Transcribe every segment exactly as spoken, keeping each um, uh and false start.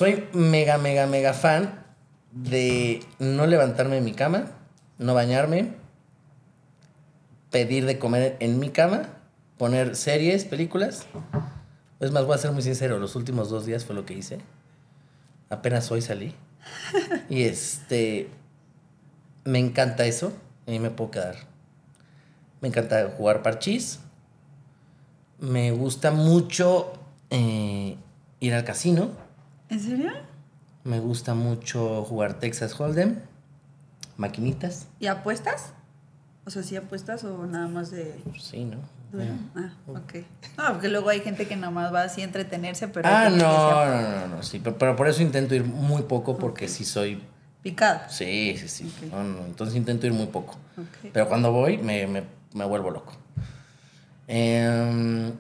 soy mega, mega, mega fan de no levantarme de mi cama, no bañarme, pedir de comer en mi cama, poner series, películas. Es más, voy a ser muy sincero, los últimos dos días fue lo que hice. Apenas hoy salí. Y este... Me encanta eso. Y me puedo quedar. Me encanta jugar parchís. Me gusta mucho eh, ir al casino. ¿En serio? Me gusta mucho jugar Texas Hold'em. Maquinitas. ¿Y apuestas? O sea, ¿sí apuestas o nada más de...? Sí, ¿no? Bueno, ah, ok. No, porque luego hay gente que nomás va así a entretenerse, pero... Ah, hay gente que no, se- no, no, no, sí, pero, pero por eso intento ir muy poco, porque Ok. sí soy... Picado. Sí, sí, sí. Ok. No, no, entonces intento ir muy poco. Ok. Pero cuando voy, me, me, me vuelvo loco. Eh,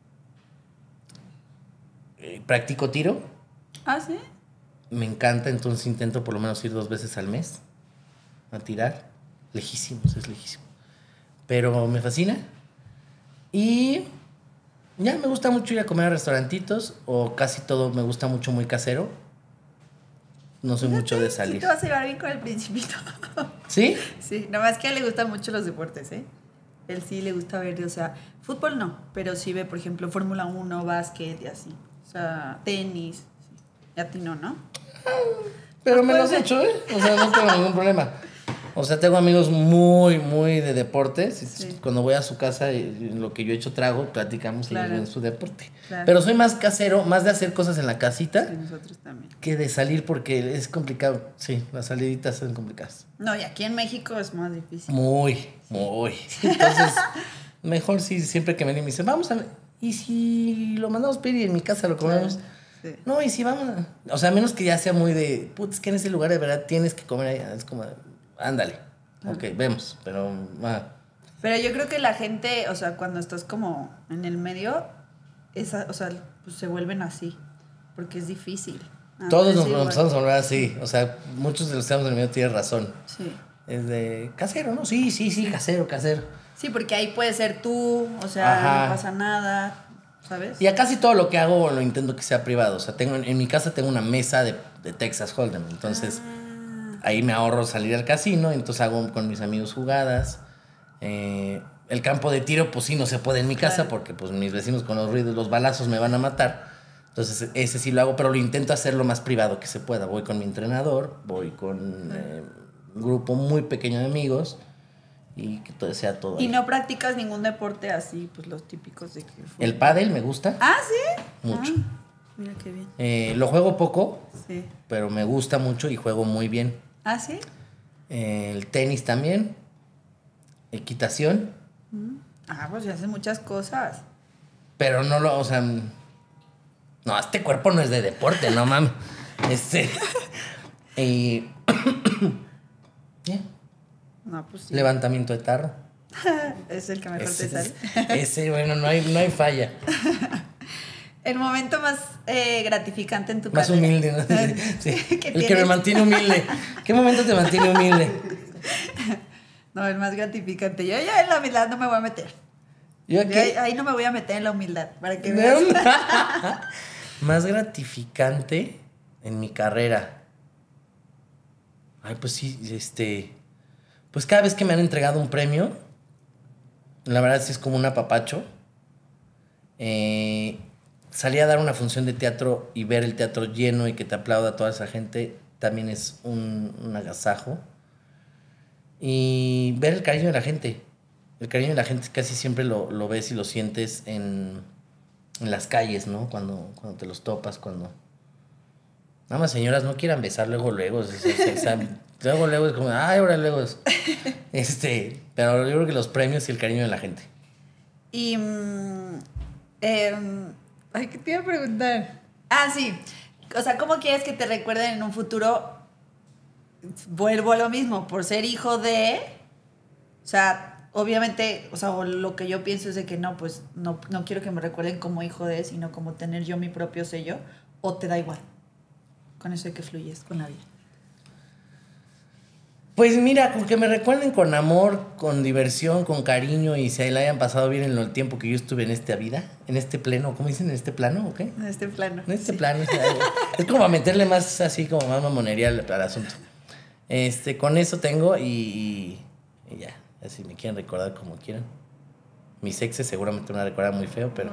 eh, practico tiro. Ah, ¿sí? Me encanta, entonces intento por lo menos ir dos veces al mes a tirar. Lejísimos, es lejísimo. Pero me fascina. Y ya me gusta mucho ir a comer a restaurantitos, o casi todo me gusta mucho muy casero. No soy mucho de Sí salir. te vas a llevar bien con el principito. ¿Sí? Sí, nada más que a él le gustan mucho los deportes, ¿eh? Él sí le gusta ver, o sea, fútbol no, pero sí ve, por ejemplo, Fórmula uno, básquet y así. O sea, tenis. Sí. Y a ti no, ¿no? Pero Pues me puede los ser. echo, ¿eh? O sea, no tengo ningún problema. O sea, tengo amigos muy, muy de deportes. Y Sí. cuando voy a su casa, y lo que yo he hecho trago, platicamos y Claro. ellos ven su deporte. Claro. Pero soy más casero, más de hacer cosas en la casita Sí, nosotros también. que de salir, porque es complicado. Sí, las saliditas son complicadas. No, y aquí en México es más difícil. Muy, muy. Entonces, mejor sí, siempre que venimos me dicen, vamos a... ¿Y si lo mandamos pedir y en mi casa lo comemos? Claro. Sí. No, y si vamos... a- O sea, a menos que ya sea muy de... Putz, que en ese lugar de verdad tienes que comer ahí. Es como, ándale. Ok, vemos. Pero... ah, Pero yo creo que la gente, o sea, cuando estás como en el medio, esa, o sea, pues se vuelven así, porque es difícil. Ah, todos es nos igual. empezamos a hablar así. O sea, muchos de los que estamos en el medio tienen razón. Sí. Es de... Casero, ¿no? Sí, sí, sí, casero, casero. Sí, porque ahí puede ser tú, o sea, Ajá. no pasa nada, ¿sabes? Y a casi todo lo que hago lo intento que sea privado. O sea, tengo en mi casa tengo una mesa de, de Texas Hold'em. Entonces, Ah, ahí me ahorro salir al casino. Entonces hago con mis amigos jugadas. Eh, el campo de tiro, pues sí, no se puede en mi casa, claro. porque pues mis vecinos con los ruidos, los balazos me van a matar. Entonces, ese sí lo hago, pero lo intento hacer lo más privado que se pueda. Voy con mi entrenador, voy con eh, un grupo muy pequeño de amigos y que todo sea todo Y ahí. no practicas ningún deporte así, pues los típicos de que... El pádel me gusta Ah, ¿sí? mucho. Ah, mira qué bien. Eh, lo juego poco, Sí. pero me gusta mucho y juego muy bien. ¿Ah, sí? Eh, el tenis también. Equitación. Ah, pues ya haces muchas cosas. Pero no lo, o sea... No, este cuerpo no es de deporte, no mames. Este... y... yeah. No, pues sí. Levantamiento de tarro. Es el que mejor Ese, te sale. ese, bueno, no hay, no hay falla. El momento más eh, gratificante en tu Más carrera. humilde, ¿no? Sí, ¿Qué el que me tienes? mantiene humilde. ¿Qué momento te mantiene humilde? No, el más gratificante. Yo ya en la humildad no me voy a meter. Yo Yo aquí... ahí, ahí no me voy a meter en la humildad. Para que veas. Más gratificante en mi carrera. Ay, pues sí, este... Pues cada vez que me han entregado un premio, la verdad sí es como un apapacho. Eh, salir a dar una función de teatro y ver el teatro lleno y que te aplauda toda esa gente también es un, un agasajo. Y ver el cariño de la gente. El cariño de la gente casi siempre lo, lo ves y lo sientes en, en las calles, ¿no? Cuando, cuando te los topas, cuando... Nada más señoras no quieran besar luego, luego. O sea, o sea, luego, luego es como, ay, ahora luego es... Este, pero yo creo que los premios y el cariño de la gente. Y. mm, em, ay, ¿qué te iba a preguntar? Ah, sí. O sea, ¿cómo quieres que te recuerden en un futuro? Vuelvo a lo mismo, por ser hijo de. O sea, obviamente, o sea, o lo que yo pienso es de que no, pues no, no quiero que me recuerden como hijo de, sino como tener yo mi propio sello, o te da igual. Con eso de que fluyes con la vida. Pues mira, con que me recuerden con amor, con diversión, con cariño y se la hayan pasado bien en el tiempo que yo estuve en esta vida, en este pleno, ¿cómo dicen? ¿En este plano o qué? En este plano. En este sí. plano. Es como a meterle más así, como más mamonería al, al asunto. Este, con eso tengo y, y, y ya. Así me quieren recordar como quieran. Mis exes seguramente me van a recordar muy feo, pero...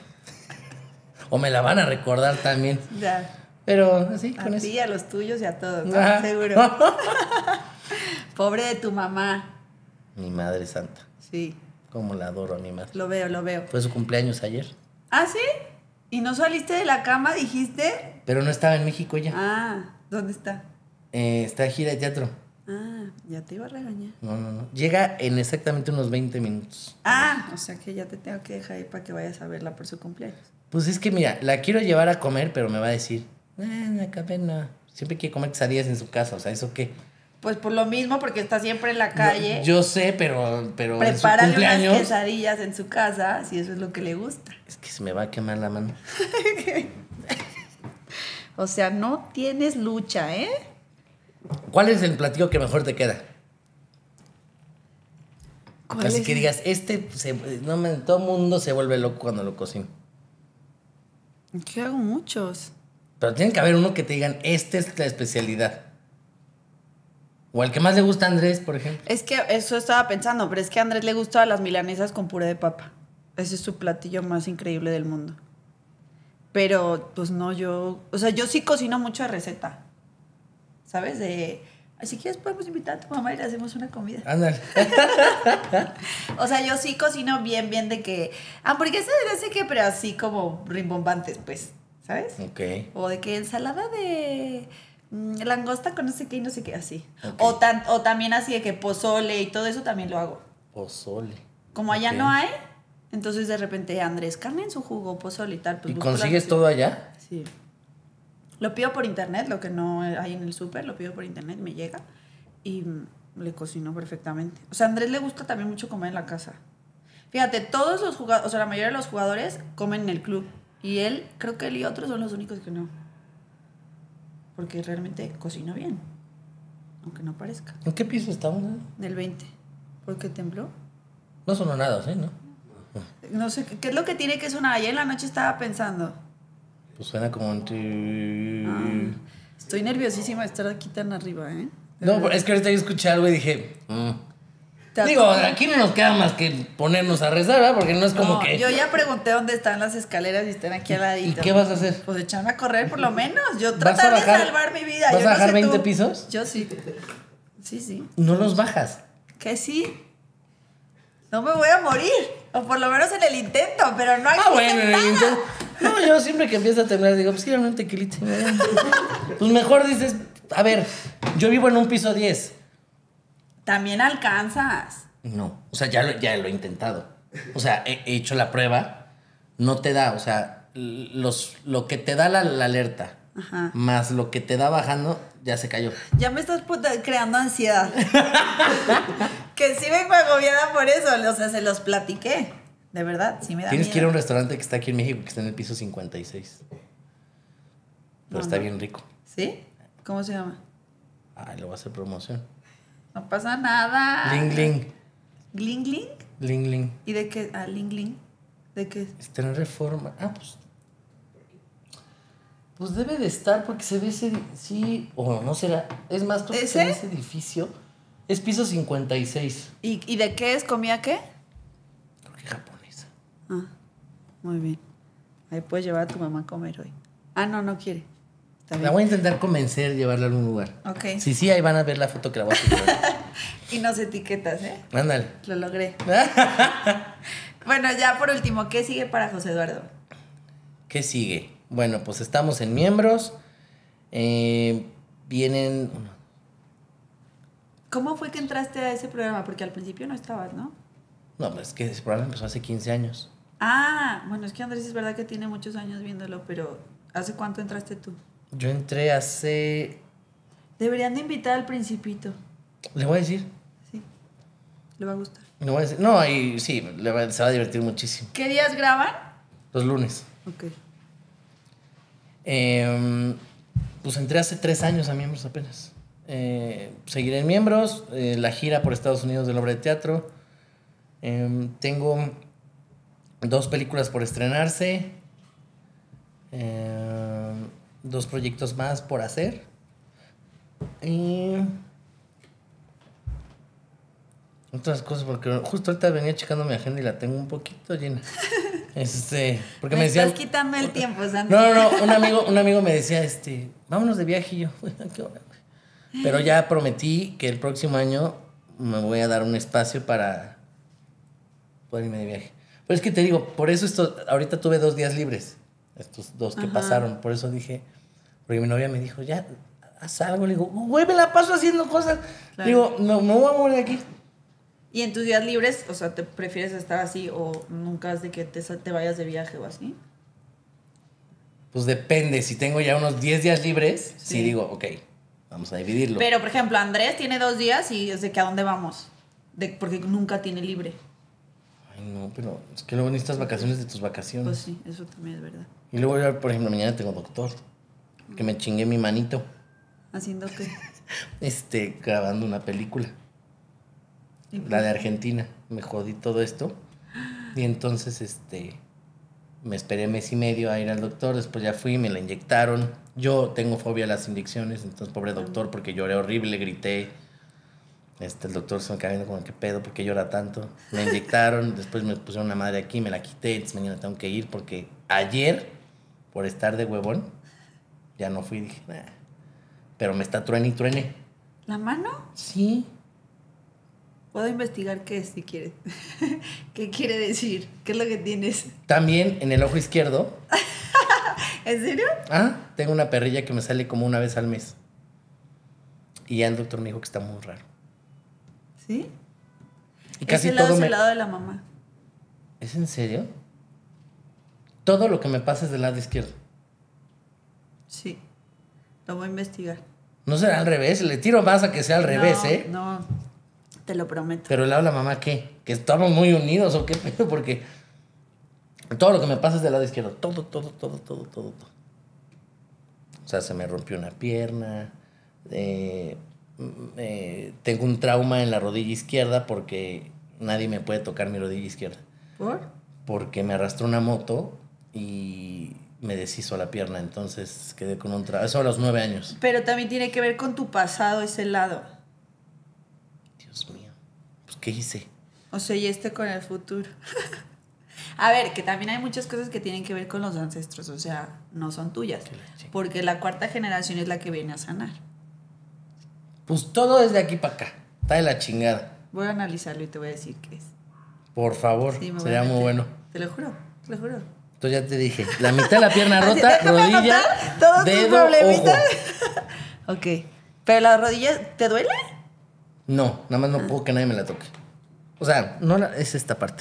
o me la van a recordar también. Ya. Pero así, A con ti, eso. a los tuyos y a todos, ¿no? Ajá. Seguro. Pobre de tu mamá. Mi madre santa. Sí, Como la adoro a mi madre. lo veo, lo veo. Fue su cumpleaños ayer. ¿Ah, sí? ¿Y no saliste de la cama, dijiste? Pero no estaba en México ella. Ah, ¿dónde está? Eh, está de gira de teatro. Ah, ya te iba a regañar. No, no, no. Llega en exactamente unos veinte minutos. Ah, o sea que ya te tengo que dejar ir para que vayas a verla por su cumpleaños. Pues es que mira, la quiero llevar a comer, pero me va a decir, eh, no acabé, no. Siempre quiere comer quesadillas en su casa, o sea, ¿eso qué? Pues por lo mismo, porque está siempre en la calle. Yo, yo sé, pero, pero en su Prepárale unas cumpleaños... quesadillas en su casa, si eso es lo que le gusta. Es que se me va a quemar la mano. O sea, no tienes lucha, ¿eh? ¿Cuál es el platillo que mejor te queda? ¿Cuál Así es que el- digas, este, se, no me, todo mundo se vuelve loco cuando lo cocino. Yo hago muchos. Pero tiene que haber uno que te digan, esta es la especialidad. O al que más le gusta a Andrés, por ejemplo. Es que eso estaba pensando, pero es que a Andrés le gustan las milanesas con puré de papa. Ese es su platillo más increíble del mundo. Pero, pues no, yo... O sea, yo sí cocino mucho de receta. ¿Sabes? De... Si quieres podemos invitar a tu mamá y le hacemos una comida. Ándale. O sea, yo sí cocino bien, bien de que... Hamburguesas de no sé qué, pero así como rimbombantes, pues. ¿Sabes? Ok. O de que ensalada de mm, langosta con no sé qué y no sé qué, así. Ok. O, tan, o también así de que pozole y todo eso también lo hago. Pozole. Como allá Ok. no hay, entonces de repente Andrés, carne en su jugo, pozole y tal. Pues ¿Y busco la consigues receta. todo allá? Sí. Lo pido por internet, lo que no hay en el súper, lo pido por internet, me llega y mm, le cocino perfectamente. O sea, a Andrés le gusta también mucho comer en la casa. Fíjate, todos los jugadores, o sea, la mayoría de los jugadores comen en el club. Y él, creo que él y otros son los únicos que no. Porque realmente cocina bien. Aunque no parezca. ¿En qué piso estamos? eh? Del veinte. ¿Por qué tembló? No sonó nada, ¿sí? ¿No? No sé, ¿qué es lo que tiene que sonar? Ayer en la noche estaba pensando. Pues suena como un... ti- Ah, estoy nerviosísima de estar aquí tan arriba, ¿eh? No, pero es que ahorita yo escuché algo y dije... mm. Te Digo, atoco. aquí no nos queda más que ponernos a rezar, ¿verdad? Porque no es como No, que... yo ya pregunté dónde están las escaleras y están aquí al ¿Y ladito. qué vas a hacer? Pues echarme a correr por lo menos. Yo ¿Vas a tratar de bajar- salvar mi vida. vas Yo a no bajar sé veinte tú. pisos? Yo sí. Sí, sí. No los bajas. Que sí. No me voy a morir. O por lo menos en el intento, pero no hay Ah, bueno, en el nada. intento. No, yo siempre que empieza a temblar digo, pues quiero un tequilita. Pues mejor dices, a ver, yo vivo en un piso diez. También alcanzas. No, o sea, ya lo, ya lo he intentado. O sea, he, he hecho la prueba, no te da, o sea, los, lo que te da la, la alerta, Ajá. más lo que te da bajando, ya se cayó. Ya me estás puta- creando ansiedad. Que sí vengo agobiada por eso. O sea, se los platiqué. De verdad, sí me da Tienes miedo. que ir a un restaurante que está aquí en México, que está en el piso cincuenta y seis. Pero No, está no. bien rico. ¿Sí? ¿Cómo se llama? Ay, lo voy a hacer promoción. No pasa nada. Ling Ling. ¿Gling, gling? Ling Ling. ¿Y de qué? Ah, Ling Ling. ¿De qué? Está en Reforma. Ah, pues. Pues debe de estar porque se ve ese. Sí, o no será. Es más, creo que se ve ¿Ese? ese edificio. Es piso cincuenta y seis. ¿Y, ¿Y de qué es? ¿Comida qué? Creo que japonesa. Ah, muy bien. Ahí puedes llevar a tu mamá a comer hoy. Ah, no, no quiere. Está La bien. voy a intentar convencer, llevarla a algún lugar. Ok. Sí, sí, ahí van a ver la foto que la voy a subir. Y nos etiquetas, ¿eh? Ándale. Lo logré. Bueno, ya por último, ¿qué sigue para José Eduardo? ¿Qué sigue? Bueno, pues estamos en miembros. Eh, vienen. ¿Cómo fue que entraste a ese programa? Porque al principio no estabas, ¿no? No, pues es que ese programa empezó hace quince años. Ah, bueno, es que Andrés es verdad que tiene muchos años viéndolo, pero ¿hace cuánto entraste tú? Yo entré hace. Deberían de invitar al Principito. Le voy a decir. Sí, le va a gustar. Le voy a decir. No, ahí sí, le va- se va a divertir muchísimo. ¿Qué días graban? Los lunes. Ok. Eh, pues entré hace tres años a miembros apenas. Eh, seguiré en Miembros, eh, la gira por Estados Unidos de la obra de teatro. Eh, tengo dos películas por estrenarse. Eh, dos proyectos más por hacer. Y otras cosas, porque justo ahorita venía checando mi agenda y la tengo un poquito llena. Este, porque me, me decían, estás quitando el tiempo, Santi. No, no, no, un amigo, un amigo me decía, este, vámonos de viaje y yo, ¿qué hora, güey? Pero ya prometí que el próximo año me voy a dar un espacio para poder irme de viaje. Pero es que te digo, por eso esto, ahorita tuve dos días libres, estos dos que Ajá. pasaron, por eso dije, porque mi novia me dijo, ya, haz algo, le digo, güey, me la paso haciendo cosas. Claro. Digo, no, me voy a morir de aquí. ¿Y en tus días libres, o sea, te prefieres estar así o nunca es de que te, te vayas de viaje o así? Pues depende, si tengo ya unos diez días libres, sí, sí digo, ok, vamos a dividirlo. Pero, por ejemplo, Andrés tiene dos días y es de que ¿a dónde vamos? De, porque nunca tiene libre. Ay, no, pero es que luego necesitas vacaciones de tus vacaciones. Pues sí, eso también es verdad. Y luego yo, por ejemplo, mañana tengo doctor, que me chingué mi manito. ¿Haciendo qué? Este, grabando una película. La de Argentina. Me jodí todo esto. Y entonces, este, me esperé mes y medio a ir al doctor. Después ya fui, me la inyectaron. Yo tengo fobia a las inyecciones. Entonces, pobre doctor, porque lloré horrible, grité. Este, el doctor se me quedó viendo como, ¿qué pedo? ¿Por qué llora tanto? Me inyectaron. Después me pusieron una madre aquí, me la quité. Entonces, mañana tengo que ir porque ayer, por estar de huevón, ya no fui. Dije, nah. Pero me está truene y truene. ¿La mano? Sí. Puedo investigar qué es, si quieres. ¿Qué quiere decir? ¿Qué es lo que tienes? También en el ojo izquierdo. ¿En serio? Ah, tengo una perrilla que me sale como una vez al mes. Y ya el doctor me dijo que está muy raro. ¿Sí? Y casi ese lado todo es me... el lado de la mamá. ¿Es en serio? Todo lo que me pasa es del lado izquierdo. Sí. Lo voy a investigar. No será al revés. Le tiro más a que sea al no, revés, ¿eh? No, te lo prometo. Pero el lado de la mamá, ¿qué? ¿Que estamos muy unidos o qué pedo? Porque todo lo que me pasa es del lado izquierdo. Todo, todo, todo, todo, todo, todo. O sea, se me rompió una pierna. Eh, eh, tengo un trauma en la rodilla izquierda porque nadie me puede tocar mi rodilla izquierda. ¿Por? Porque me arrastró una moto y me deshizo la pierna. Entonces quedé con un trauma. Eso a los nueve años. Pero también tiene que ver con tu pasado ese lado. Dios mío. Pues, ¿qué hice? O sea, y este con el futuro. A ver, que también hay muchas cosas que tienen que ver con los ancestros. O sea, no son tuyas. Porque la cuarta generación es la que viene a sanar. Pues todo es de aquí para acá. Está de la chingada. Voy a analizarlo y te voy a decir qué es. Por favor, sí, sería muy bueno. Te lo juro, te lo juro. Entonces ya te dije, la mitad de la pierna rota, rodilla, todos dedo, ojo. Ok. ¿Pero la rodilla te duele? No, nada más no ah. puedo que nadie me la toque. O sea, no la, es esta parte.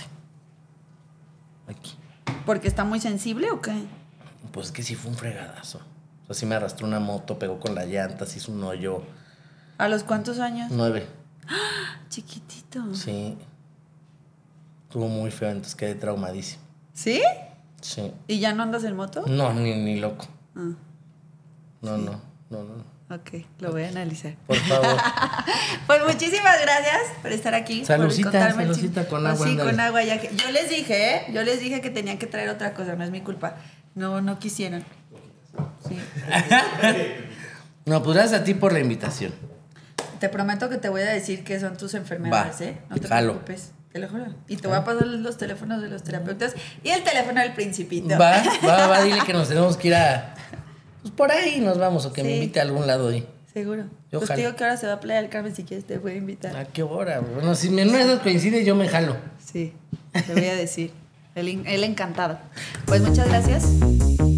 Aquí. ¿Porque está muy sensible o qué? Pues es que sí fue un fregadazo. O sea, sí me arrastró una moto, pegó con la llanta, se hizo un hoyo. ¿A los cuántos años? Nueve. ¡Ah! Chiquitito. Sí. Estuvo muy feo, entonces quedé traumadísimo. ¿Sí? Sí. ¿Y ya no andas en moto? No, ni, ni loco. Ah. No, Sí. no, no, no. Ok, lo voy a analizar. Por favor. Pues muchísimas gracias por estar aquí. Salucita, por salucita con agua. Sí, ándale. con agua. Ya que... Yo les dije, ¿eh? Yo les dije que tenían que traer otra cosa, no es mi culpa. No, no quisieron. Sí. No, pues gracias a ti por la invitación. Te prometo que te voy a decir qué son tus enfermedades, Va, ¿eh? No te jalo. preocupes. Te lo juro. Y te voy a pasar los teléfonos de los terapeutas y el teléfono del Principito. Va, va, va, dile que nos tenemos que ir a... Pues por ahí nos vamos, o que Sí. me invite a algún lado ahí. Seguro. Yo pues jalo. te digo que ahora se va a Playa del Carmen, si quieres te voy a invitar. ¿A qué hora? Bueno, si en una de esas coincide, yo me jalo. Sí, te voy a decir. Él, él encantado. Pues muchas gracias.